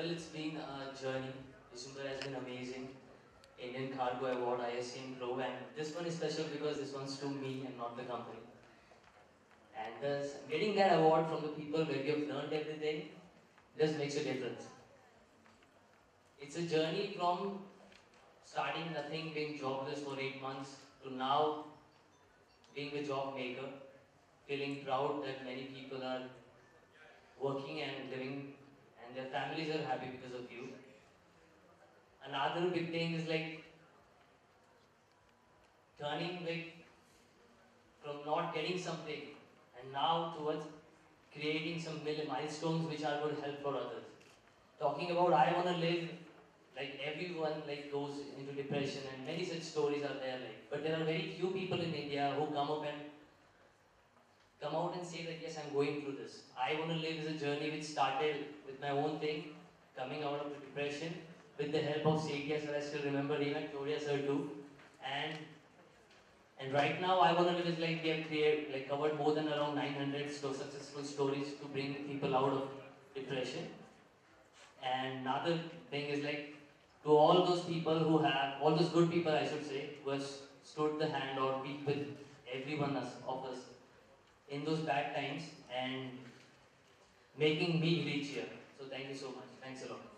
Well, it's been a journey. December has been amazing. Indian Cargo Award, ISCM Pro, and this one is special because this one's to me and not the company. And thus, getting that award from the people where you have learned everything just makes a difference. It's a journey from starting nothing, being jobless for 8 months, to now being a job maker, feeling proud that many people are working and living, and their families are happy because of you. Another big thing is like turning like from not getting something and now towards creating some milestones which are going to help for others. Talking about I want to live like everyone like goes into depression and many such stories are there like, but there are very few people in India who come out and say that yes, I'm going through this. I want to live is a journey which started with my own thing, coming out of the depression with the help of Sekia sir. I still remember even Victoria sir too, and right now, I want to live is like we have covered more than around 900 successful stories to bring people out of depression. And another thing is like to all those people who have, all those good people I should say, who have stood the hand or be with everyone of us in those bad times and making me reach here. So thank you so much. Thanks a lot.